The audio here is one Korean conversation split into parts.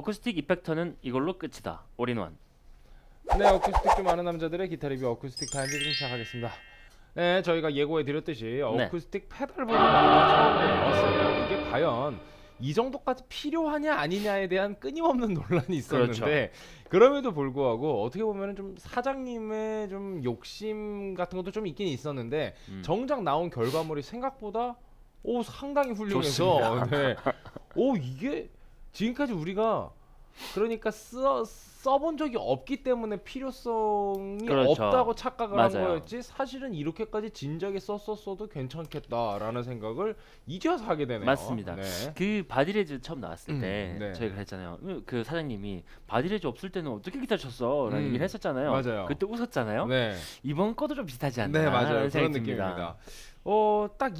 어쿠스틱 이펙터는 이걸로 끝이다. 올인원. 네, 어쿠스틱 좀 아는 남자들의 기타 리뷰 어쿠스틱 타임즈 지금 시작하겠습니다. 네, 저희가 예고해드렸듯이 어쿠스틱 페달보드가 처음으로 나왔어요. 이게 과연 이 정도까지 필요하냐 아니냐에 대한 끊임없는 논란이 있었는데, 그럼에도 불구하고 어떻게 보면 좀 사장님의 좀 욕심 같은 것도 좀 있긴 있었는데 정작 나온 결과물이 생각보다 상당히 훌륭해서 네. 이게 지금까지 우리가 그러니까 써본 적이 없기 때문에 필요성이 없다고 착각을 한 거였지, 사실은 이렇게까지 진작에 썼었어도 괜찮겠다라는 생각을 이제 와서 하게 되네요. 맞습니다. 그 바디레즈 처음 나왔을 때 저희가 그랬잖아요. 그 사장님이 바디레즈 없을 때는 어떻게 기타 쳤어? 라는 얘기를 했었잖아요. 맞아요. 그때 웃었잖아요. 이번 거도 좀 비슷하지 않나? 네, 맞아요. 그런 느낌입니다. 딱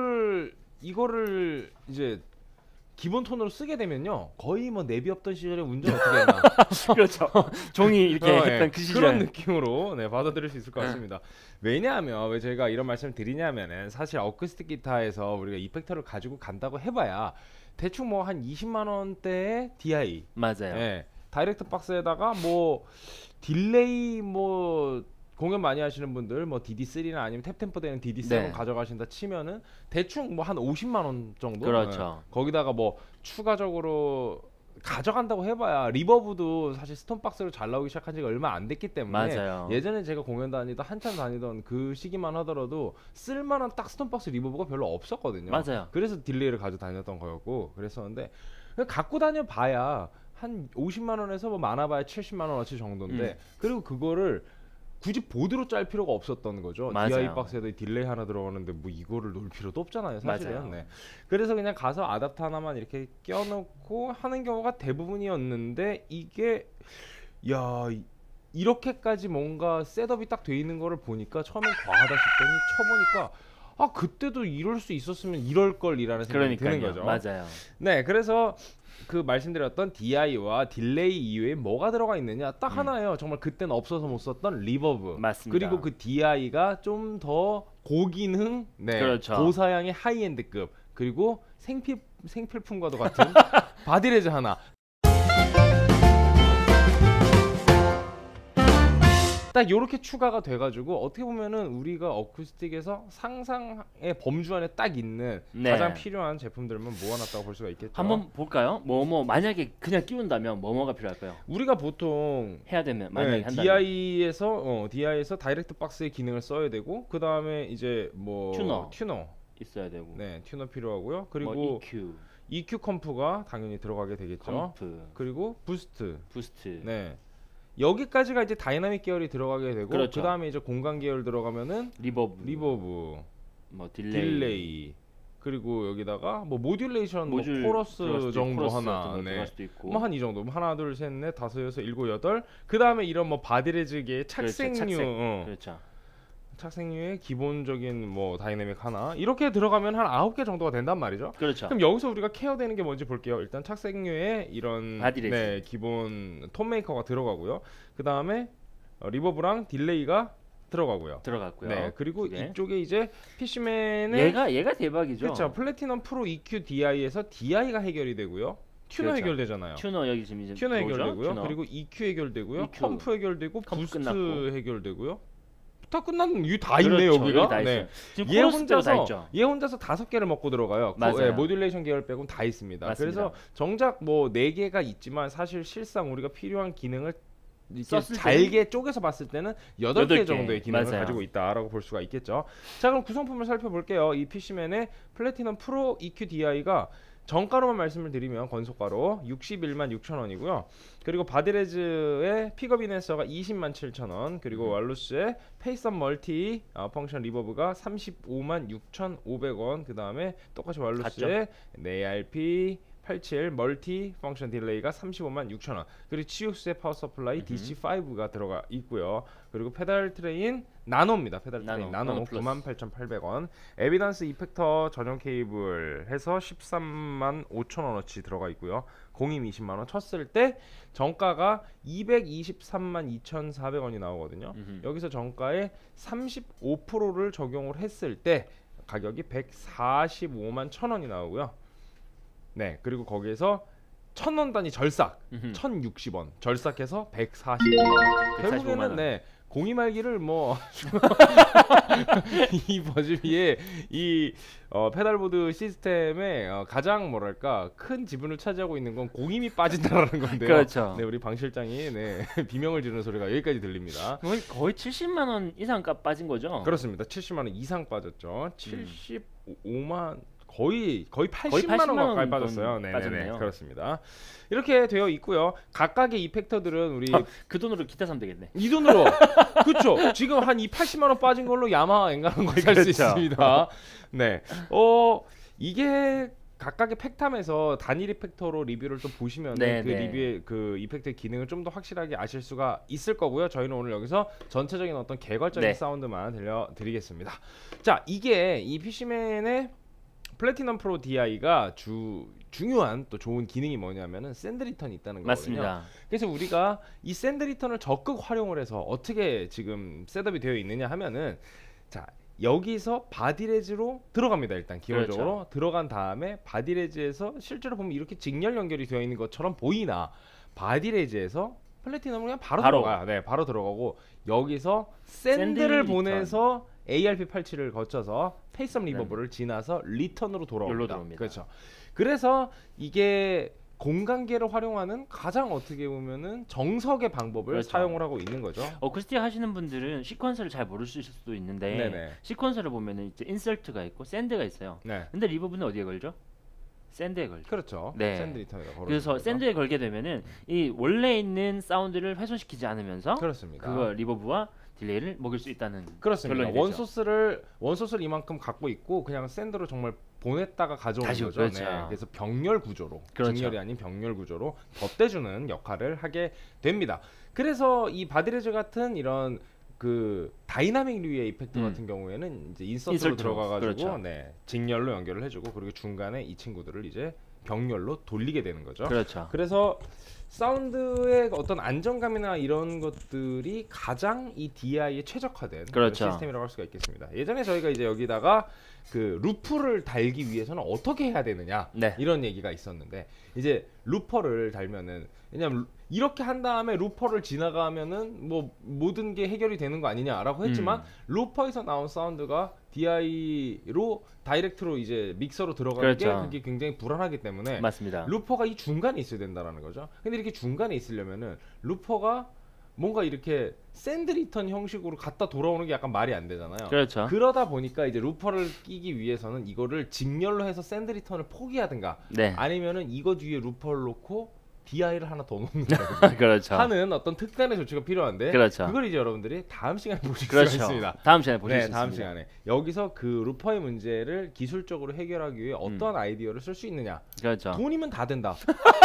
이거를 이제 기본 톤으로 쓰게 되면요, 거의 뭐 내비 없던 시절에 운전 어떻게 했나 그렇죠. 종이 이렇게 했던 그 시절, 그런 느낌으로 받아들일 수 있을 것 같습니다. 왜냐하면 왜 저희가 이런 말씀을 드리냐면은, 사실 어쿠스틱 기타에서 우리가 이펙터를 가지고 간다고 해봐야 대충 뭐 한 20만 원대의 DI, 맞아요. 다이렉트 박스에다가 뭐 딜레이, 뭐 공연 많이 하시는 분들 뭐 DD3나 아니면 탭템포 되는 DD7 가져가신다 치면은 대충 뭐 한 50만 원 정도. 그렇죠. 거기다가 뭐 추가적으로 가져간다고 해봐야 리버브도 사실 스톤박스로 잘 나오기 시작한 지가 얼마 안 됐기 때문에 예전에 제가 공연 한참 다니던 그 시기만 하더라도 쓸만한 딱 스톤박스 리버브가 별로 없었거든요. 맞아요. 그래서 딜레이를 가지고 다녔던 거였고 그랬었는데, 갖고 다녀 봐야 한 50만 원에서 뭐 많아봐야 70만 원어치 정도인데 그리고 그거를 굳이 보드로 짤 필요가 없었던 거죠. DI 박스에도 딜레이 하나 들어가는데 뭐 이거를 놓을 필요도 없잖아요, 사실은. 그래서 그냥 가서 아답터 하나만 이렇게 껴놓고 하는 경우가 대부분이었는데, 이게 이렇게까지 뭔가 셋업이 딱 돼 있는 거를 보니까 처음엔 과하다 싶더니 쳐보니까 그때도 이럴 수 있었으면 이럴 걸이라는 생각이 드는 거죠. 맞아요. 네, 그래서 그 말씀드렸던 DI와 딜레이 이외에 뭐가 들어가 있느냐, 딱 하나예요. 정말 그때는 없어서 못 썼던 리버브. 맞습니다. 그리고 그 DI가 좀 더 고기능, 고사양의 하이엔드급, 그리고 생필품과도 같은 바디레즈 하나. 딱 요렇게 추가가 돼가지고 어떻게 보면은 우리가 어쿠스틱에서 상상의 범주 안에 딱 있는 가장 필요한 제품들만 모아놨다고 볼 수가 있겠죠. 한번 볼까요? 만약에 그냥 끼운다면 뭐가 필요할까요? 우리가 보통 해야 되면 만약에 한다면 DI에서 다이렉트 박스의 기능을 써야 되고, 그 다음에 이제 뭐 튜너 있어야 되고, 튜너 필요하고요. 그리고 EQ 컴프가 당연히 들어가게 되겠죠. 그리고 부스트. 여기까지가 이제 다이나믹 계열이 들어가게 되고, 그 다음에 이제 공간 계열 들어가면은 리버브, 뭐 딜레이, 그리고 여기다가 뭐 모듈레이션, 뭐 코러스 정도 하나, 뭐 한 이 정도, 하나, 둘, 셋, 넷, 다섯, 여섯, 일곱, 여덟. 그 다음에 이런 뭐 바디레즈계의 착색류, 착색류의 기본적인 뭐 다이내믹 하나, 이렇게 들어가면 한 9개 정도가 된단 말이죠. 그럼 여기서 우리가 케어되는 게 뭔지 볼게요. 일단 착색류의 이런 기본 톤 메이커가 들어가고요. 그 다음에 리버브랑 딜레이가 들어갔고요. 그리고 이쪽에 이제 PC맨의 얘가 대박이죠. 그렇죠. 플래티넘 프로 EQ DI에서 DI가 해결이 되고요. 튜너 해결되잖아요. 튜너 여기 지금 이제 튜너 해결되고요. 그리고 EQ 해결되고요. 컴프 해결되고, 부스트 해결되고요. 다 끝났는 이유 다 있네요, 여기가. 지금 얘 혼자서 5개를 먹고 들어가요. 모듈레이션 계열 빼고는 다 있습니다. 그래서 정작 뭐 4개가 있지만 사실 실상 우리가 필요한 기능을 잘게 쪼개서 봤을 때는 8개 정도의 기능을 가지고 있다라고 볼 수가 있겠죠. 자, 그럼 구성품을 살펴볼게요. 이 PC맨의 플래티넘 프로 EQ DI가 정가로만 말씀을 드리면 건소가로 61만 6천 원이고요. 그리고 바디레즈의 픽업 이넨서가 20만 7천 원, 그리고 왈루스의 페이스업 멀티 펑션 리버브가 35만 6,500원, 그 다음에 똑같이 왈루스의 ARP 87 멀티 펑션 딜레이가 35만 6천 원, 그리고 치우스의 파워 서플라이 DC5가 들어가 있고요. 그리고 페달 트레인 나노입니다. 페달 트레인 나노 98,800원, 에비던스 이펙터 전용 케이블 해서 13만 5천 원어치 들어가 있고요. 공임 20만 원 쳤을 때 정가가 223만 2,400원이 나오거든요. 여기서 정가에 35%를 적용을 했을 때 가격이 145만 1,000원이 나오고요. 그리고 거기에서 1000원 단위 절삭 1060원 절삭해서 145만 원. 결국에는 네 공이말기를 뭐 이 버즈비의 이 페달보드 시스템의 가장 뭐랄까 큰 지분을 차지하고 있는 건 공임이 빠진다라는 건데요. 그렇죠. 네, 우리 방 실장이 네, 비명을 지르는 소리가 여기까지 들립니다. 거의 70만 원 이상 값 빠진 거죠? 그렇습니다. 70만 원 이상 빠졌죠. 75만 거의 80만 원 가까이 빠졌어요. 네, 빠졌네요. 그렇습니다. 이렇게 되어 있고요. 각각의 이펙터들은 우리 그 돈으로 기타 사면 되겠네. 이 돈으로 그렇죠. 지금 한 이 80만 원 빠진 걸로 야마 앵간한 걸 살 수 있습니다. 네, 이게 각각의 팩탐에서 단일 이펙터로 리뷰를 또 보시면 그 리뷰의 그 이펙트의 기능을 좀 더 확실하게 아실 수가 있을 거고요. 저희는 오늘 여기서 전체적인 어떤 개괄적인 사운드만 들려드리겠습니다. 자, 이게 이 PC맨의 플래티넘 프로 DI가 중요한 또 좋은 기능이 뭐냐면은 샌드 리턴이 있다는 거거든요. 맞습니다. 그래서 우리가 이 샌드 리턴을 적극 활용을 해서 어떻게 지금 셋업이 되어 있느냐 하면은 자, 여기서 바디레즈로 들어갑니다. 일단 기본적으로 들어간 다음에 바디레즈에서 실제로 보면 이렇게 직렬 연결이 되어 있는 것처럼 보이나 바디레즈에서 플래티넘은 그냥 바로 들어가요. 네, 바로 들어가고 여기서 샌드를 보내서 ARP87을 거쳐서 페이스업 리버브를 지나서 리턴으로 돌아옵니다. 그렇죠. 그래서 이게 공간계를 활용하는 가장 어떻게 보면은 정석의 방법을 사용을 하고 있는 거죠. 어쿠스틱 하시는 분들은 시퀀서를 잘 모르실 수도 있는데 시퀀서를 보면은 이제 인설트가 있고 샌드가 있어요. 근데 리버브는 어디에 걸죠? 샌드에 걸죠. 그렇죠. 샌드 리턴이라고 걸어요. 그래서 샌드에 걸게 되면은 이 원래 있는 사운드를 훼손시키지 않으면서 그거 리버브와 딜레이를 먹일 수 있다는 그렇습니다. 원소스를 이만큼 갖고 있고 그냥 샌드로 정말 보냈다가 가져오는 거죠. 그렇죠. 네, 그래서 병렬 구조로 직렬이 아닌 병렬 구조로 덧대주는 역할을 하게 됩니다. 그래서 이 바디레즈 같은 이런 그 다이나믹류의 이펙트 같은 경우에는 이제 인서트로 들어가가지고 직렬로 연결을 해주고 그리고 중간에 이 친구들을 이제 병렬로 돌리게 되는 거죠. 그래서 사운드의 어떤 안정감이나 이런 것들이 가장 이 DI에 최적화된 시스템이라고 할 수가 있겠습니다. 예전에 저희가 이제 여기다가 그 루프를 달기 위해서는 어떻게 해야 되느냐 이런 얘기가 있었는데 이제 루퍼를 달면은 왜냐면 이렇게 한 다음에 루퍼를 지나가면은 뭐 모든 게 해결이 되는 거 아니냐라고 했지만 루퍼에서 나온 사운드가 DI로 다이렉트로 이제 믹서로 들어가는 게 그게 굉장히 불안하기 때문에 루퍼가 이 중간에 있어야 된다라는 거죠. 근데 이렇게 중간에 있으려면은 루퍼가 뭔가 이렇게 샌드 리턴 형식으로 갔다 돌아오는 게 약간 말이 안 되잖아요. 그러다 보니까 이제 루퍼를 끼기 위해서는 이거를 직렬로 해서 샌드 리턴을 포기하든가 아니면은 이거 뒤에 루퍼를 놓고 DI를 하나 더 놓는다든가 하는 어떤 특단의 조치가 필요한데 그걸 이제 여러분들이 다음 시간에 보실 수가 있습니다. 다음 시간에 보실 수 있습니다. 다음 시간에 여기서 그 루퍼의 문제를 기술적으로 해결하기 위해 어떠한 아이디어를 쓸 수 있느냐. 돈이면 다 된다.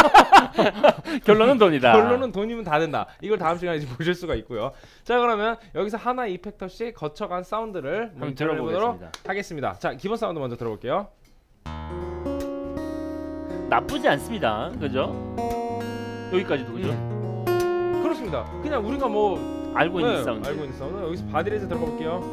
결론은 돈이다. 결론은 돈이면 다 된다. 이걸 다음 시간에 이제 보실 수가 있고요. 자, 그러면 여기서 하나 이펙터씩 거쳐간 사운드를 한번 들어보도록 하겠습니다. 자, 기본 사운드 먼저 들어볼게요. 나쁘지 않습니다. 그죠? 여기까지도 그죠? 그렇습니다. 그냥 우리가 뭐 알고 있는 사운드. 여기서 바디레즈 들어가 볼게요.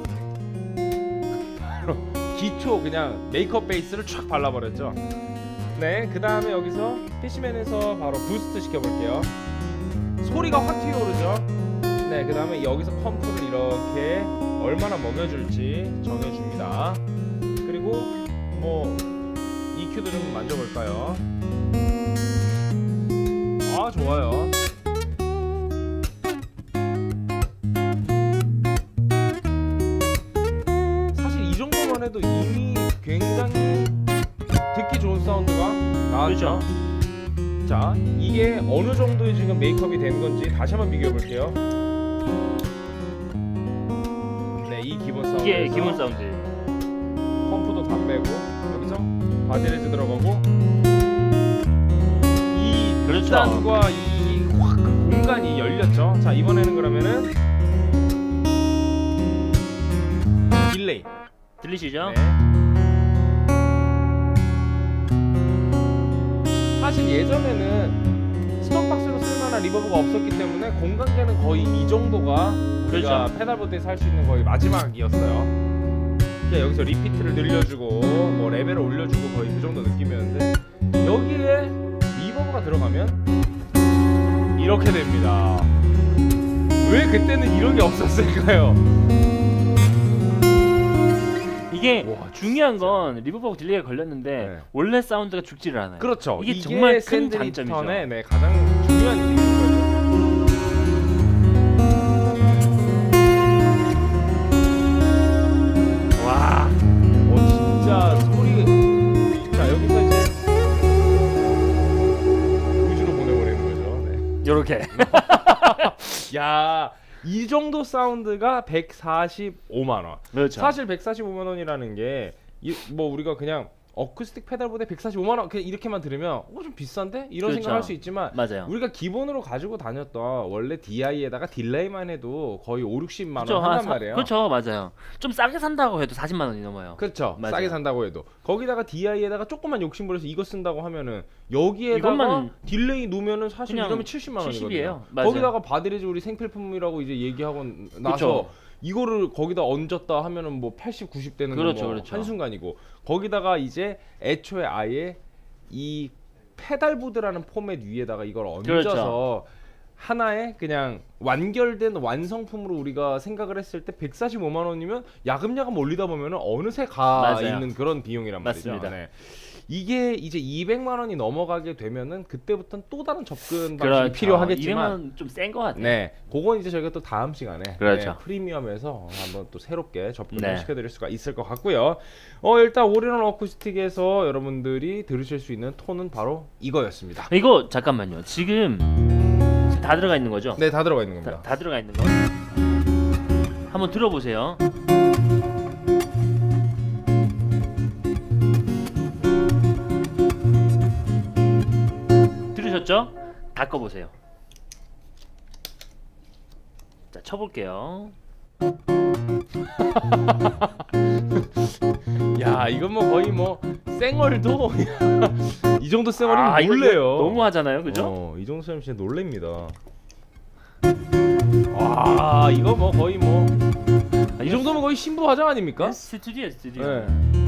기초 그냥 메이크업 베이스를 쫙 발라버렸죠. 네, 그 다음에 여기서 PC맨에서 바로 부스트 시켜볼게요. 소리가 확 튀어오르죠. 네, 그 다음에 여기서 펌프를 이렇게 얼마나 먹여줄지 정해줍니다. 그리고 뭐 EQ도 좀 만져볼까요? 아, 좋아요. 사실 이 정도만 해도 이미 굉장히 듣기 좋은 사운드가 나왔죠. 자, 이게 어느 정도의 지금 메이크업이 된 건지 다시 한번 비교해 볼게요. 네, 이 기본 사운드. 이게 기본 사운드. 펌프도 다 빼고 여기서 바디레즈 들어가고 이 극단과 이 확 공간이 열렸죠. 자, 이번에는 그러면은 딜레이 들리시죠? 사실 예전에는 스톤박스로 쓸만한 리버브가 없었기 때문에 공간계는 거의 이 정도가 우리가 페달보드에서 할 수 있는 거의 마지막이었어요. 여기서 리피트를 늘려주고 뭐 레벨을 올려주고 거의 그 정도 느낌이었는데 여기에 리버브가 들어가면 이렇게 됩니다. 왜 그때는 이런 게 없었을까요? 이게 와, 중요한 건 리버브하고 딜레이가 걸렸는데 네. 원래 사운드가 죽지를 않아요. 그렇죠. 이게 정말 큰 장점이죠. 네, 가장 중요한 기능인 거죠. 와, 진짜 소리. 자, 여기서 이제 우주로 보내버리는 거죠. 네. 요렇게. 야. 이 정도 사운드가 145만 원. 그렇죠. 사실 145만 원이라는 게 뭐 우리가 그냥 어쿠스틱 페달보다 145만 원 그냥 이렇게만 들으면 좀 비싼데? 이런 그렇죠. 생각할 수 있지만 맞아요. 우리가 기본으로 가지고 다녔던 원래 DI에다가 딜레이만 해도 거의 5, 60만 원 한단 말이에요. 그렇죠. 맞아요. 좀 싸게 산다고 해도 40만 원이 넘어요. 그렇죠. 맞아요. 싸게 산다고 해도 거기다가 DI에다가 조금만 욕심부려서 이거 쓴다고 하면은 여기에다가 딜레이 놓으면은 사실 이러면 70만 원이거든요. 거기다가 바드레즈 우리 생필품이라고 이제 얘기하고 나서 그쵸. 이거를 거기다 얹었다 하면은 뭐 80, 90 되는 그렇죠, 뭐 그렇죠. 한순간이고 거기다가 이제 애초에 아예 이 페달보드라는 포맷 위에다가 이걸 얹어서 그렇죠. 하나의 그냥 완결된 완성품으로 우리가 생각을 했을 때 145만 원이면 야금야금 올리다 보면은 어느새 가 맞아요. 있는 그런 비용이란 말이죠. 맞습니다. 네. 이게 이제 200만 원이 넘어가게 되면은 그때부터는 또 다른 접근 방식이 그렇죠. 필요하겠지만 200만 원 좀 센 것 같아요. 네, 그건 이제 저희가 또 다음 시간에 그렇죠. 네, 프리미엄에서 한번 또 새롭게 접근을 시켜드릴 수가 있을 것 같고요. 일단 올인원 어쿠스틱에서 여러분들이 들으실 수 있는 톤은 바로 이거였습니다. 이거 잠깐만요. 지금 다 들어가 있는 거죠? 네, 다 들어가 있는 겁니다. 다 들어가 있는 거. 한번 들어보세요. 들으셨죠? 다 꺼보세요. 자, 쳐볼게요. 야, 이건 뭐 거의 뭐 쌩얼도 이 정도 쌩얼이면 놀래요. 너무 하잖아요, 그죠? 이 정도 쌩얼 진짜 놀랍니다. 와, 이거 뭐 거의 뭐 이 정도면 거의 신부 화장 아닙니까? 스튜디오. 네.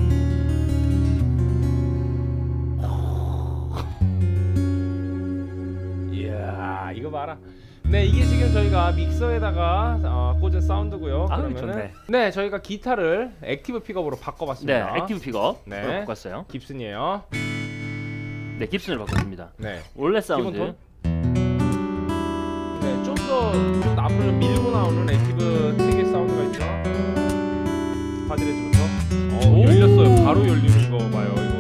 이야, 이거 봐라. 네, 이게 지금 저희가 믹서에다가 꽂은 사운드고요. 그러면은 네, 저희가 기타를 액티브 픽업으로 바꿔봤습니다. 네, 액티브 픽업. 네, 바꿨어요. 깁슨이에요. 네, 깁슨을 바꿨습니다. 네, 원래 사운드. 네, 좀 더 앞으로 밀고 나오는 액티브 특유의 사운드가 있죠. 파드레즈부터. 열렸어요. 바로 열리는 거 봐요, 이거.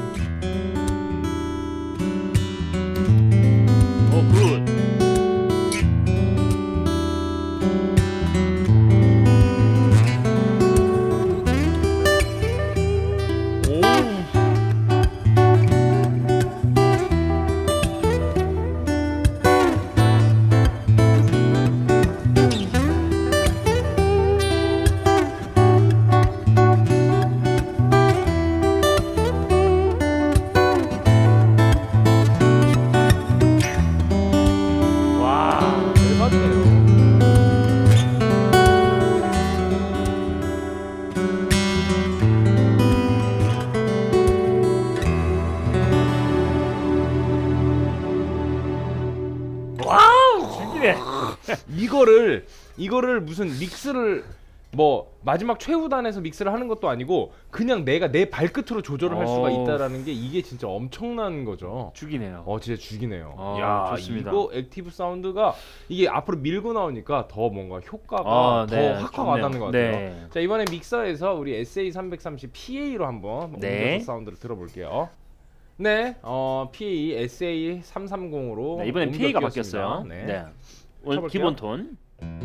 굿. 이거를 무슨 믹스를 뭐 마지막 최후단에서 믹스를 하는 것도 아니고 그냥 내가 내 발끝으로 조절을 할 수가 있다라는 게 이게 진짜 엄청난 거죠. 죽이네요. 진짜 죽이네요. 야, 좋습니다. 이거 액티브 사운드가 이게 앞으로 밀고 나오니까 더 뭔가 효과가 더 확 와닿는 것 같아요. 네. 자, 이번에 믹서에서 우리 SA330 PA로 한번 옮겨서 사운드를 들어볼게요. 네, PA SA330으로 네, 이번엔 PA가 바뀌었어요. 네. 오늘 기본 톤.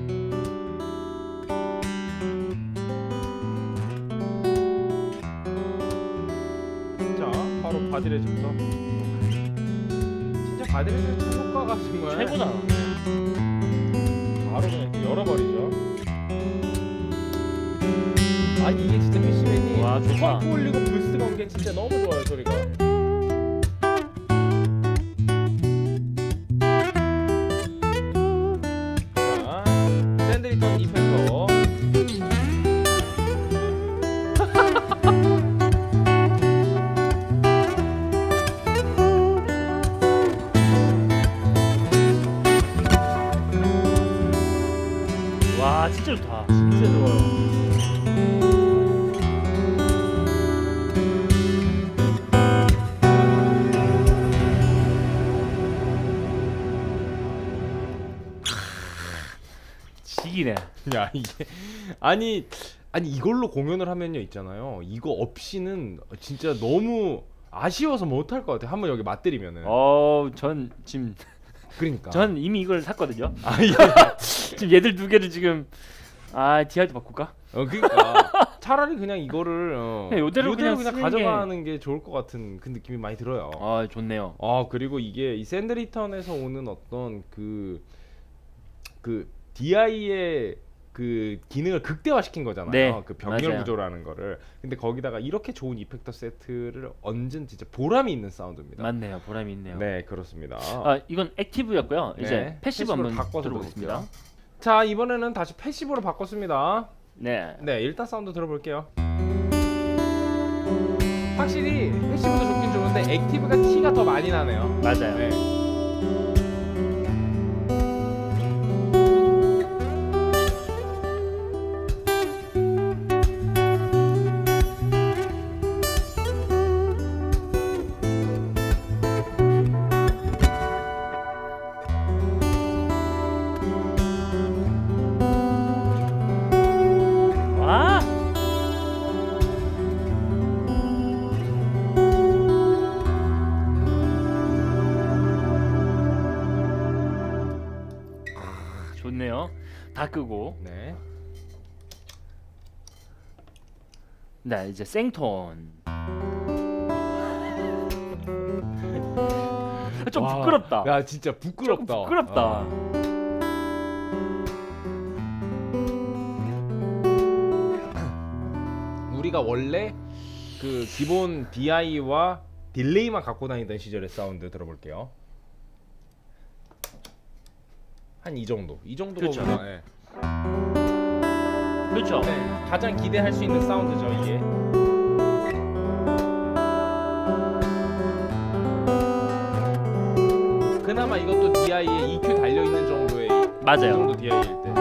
자, 바로 바드레즈부터. 진짜 바드레즈 최고가가 정말 최고다. 바로 그냥 이렇게 열어버리죠. 이게 진짜 피시맨이 와, 좋다. 펑크 올리고 불스가 온 게 진짜 너무 좋아요, 소리가. 샌드리턴 이펙터. 진짜 좋다. 진짜 좋아요. 지기네. 야 이게 아니 이걸로 공연을 하면요 있잖아요. 이거 없이는 진짜 너무 아쉬워서 못할 것 같아. 한번 여기 맛들이면은. 전 지금 그러니까. 전 이미 이걸 샀거든요. 아 예. 지금 얘들 두 개를 지금 DR도 바꿀까? 그러니까 차라리 그냥 이거를 요대로 그냥 가져가는 게 좋을 것 같은 그 느낌이 많이 들어요. 좋네요. 그리고 이게 이 샌드리턴에서 오는 어떤 그 DI의 그 기능을 극대화시킨 거잖아요. 네, 그 병렬 구조라는 거를. 근데 거기다가 이렇게 좋은 이펙터 세트를 얹은 진짜 보람이 있는 사운드입니다. 맞네요. 보람이 있네요. 네, 그렇습니다. 이건 액티브였고요. 네, 이제 패시브 한번 바꿔서 들어보겠습니다. 자, 이번에는 다시 패시브로 바꿨습니다. 네. 네, 일단 사운드 들어볼게요. 확실히 패시브도 좋긴 좋은데 액티브가 티가 더 많이 나네요. 맞아요. 네. 좋네요. 다 끄고. 네. 네, 이제 생톤. 좀 부끄럽다. 야, 진짜 부끄럽다. 부끄럽다. 우리가 원래 그 기본 DI와 딜레이만 갖고 다니던 시절의 사운드 들어볼게요. 한 이 정도. 이 정도가 그렇죠. 네. 그렇죠. 네, 가장 기대할 수 있는 사운드죠, 이게. 그나마 이것도 DI에 EQ 달려 있는 정도의 맞아요. 이 정도 DI일 때.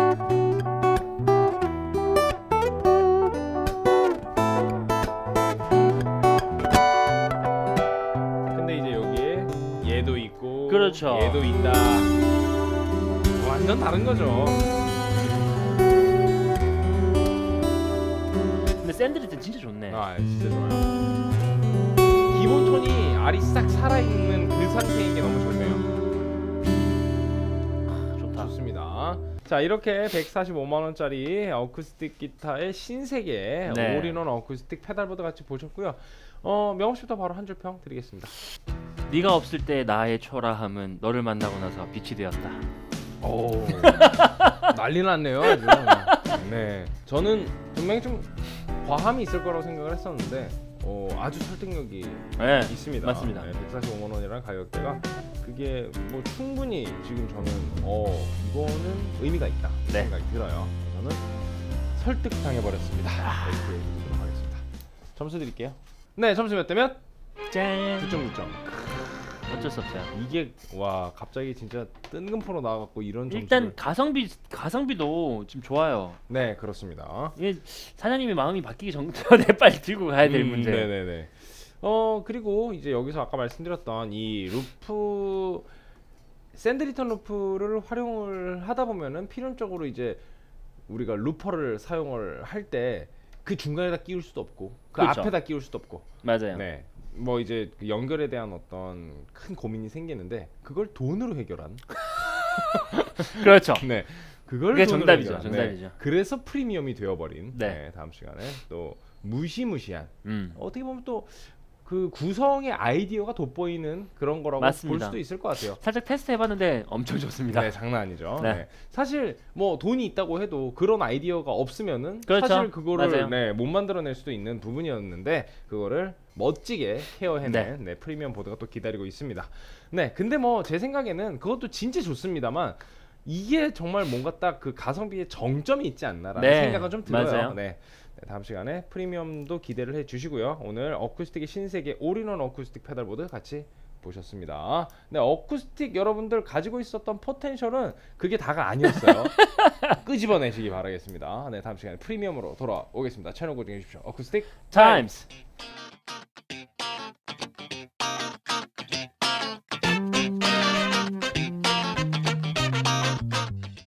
근데 이제 여기에 얘도 있고, 그렇죠. 얘도 있다. 완전 다른 거죠. 근데 샌드리튼 진짜 좋네. 진짜 좋아요. 기본 톤이 알이 싹 살아있는 그 상태인 게 너무 좋네요. 좋다. 좋습니다. 자, 이렇게 145만원짜리 어쿠스틱 기타의 신세계 네. 올인원 어쿠스틱 페달보드 같이 보셨고요. 명호씨부터 바로 한 줄 평 드리겠습니다. 네가 없을 때 나의 초라함은 너를 만나고 나서 빛이 되었다. 오, 난리 났네요. 아주. 네, 저는 분명히 좀 과함이 있을 거라고 생각을 했었는데 아주 설득력이 있습니다. 맞습니다. 145만 원이라는 가격대가 그게 뭐 충분히 지금 저는 이거는 의미가 있다 생각이 들어요. 저는 설득당해 버렸습니다. 이렇게 해주도록 하겠습니다. 점수 드릴게요. 네, 점수 몇 대면? 짠. 9.9점. 어쩔 수 없어요. 이게 와 갑자기 진짜 뜬금포로 나와갖고 이런 점수를. 일단 가성비도 지금 좋아요. 네, 그렇습니다. 이게 사장님의 마음이 바뀌기 전에 빨리 들고 가야 될 문제. 네네네. 그리고 이제 여기서 아까 말씀드렸던 이 루프 샌드리턴 루프를 활용을 하다 보면은 필연적으로 이제 우리가 루퍼를 사용을 할 때 그 중간에다 끼울 수도 없고 그 그렇죠. 앞에다 끼울 수도 없고. 맞아요. 네. 뭐 이제 그 연결에 대한 어떤 큰 고민이 생기는데 그걸 돈으로 해결한. 그렇죠. 네. 그게 정답이죠. 정답이죠. 네. 그래서 프리미엄이 되어버린. 네. 네. 다음 시간에 또 무시무시한. 어떻게 보면 또 그 구성의 아이디어가 돋보이는 그런 거라고 맞습니다. 볼 수도 있을 것 같아요. 살짝 테스트 해봤는데 엄청 좋습니다. 네, 장난 아니죠. 네. 네. 사실 뭐 돈이 있다고 해도 그런 아이디어가 없으면은 그렇죠. 사실 그거를 맞아요. 못 만들어낼 수도 있는 부분이었는데 그거를 멋지게 케어해낸 프리미엄 보드가 또 기다리고 있습니다. 네, 근데 뭐 제 생각에는 그것도 진짜 좋습니다만 이게 정말 뭔가 딱 그 가성비의 정점이 있지 않나라는 생각은 좀 들어요. 맞아요. 네. 다음 시간에 프리미엄도 기대를 해주시고요. 오늘 어쿠스틱의 신세계 올인원 어쿠스틱 페달보드 같이 보셨습니다. 네, 어쿠스틱 여러분들 가지고 있었던 포텐셜은 그게 다가 아니었어요. 끄집어내시기 바라겠습니다. 네, 다음 시간에 프리미엄으로 돌아오겠습니다. 채널 고정해 주십시오. 어쿠스틱 타임스.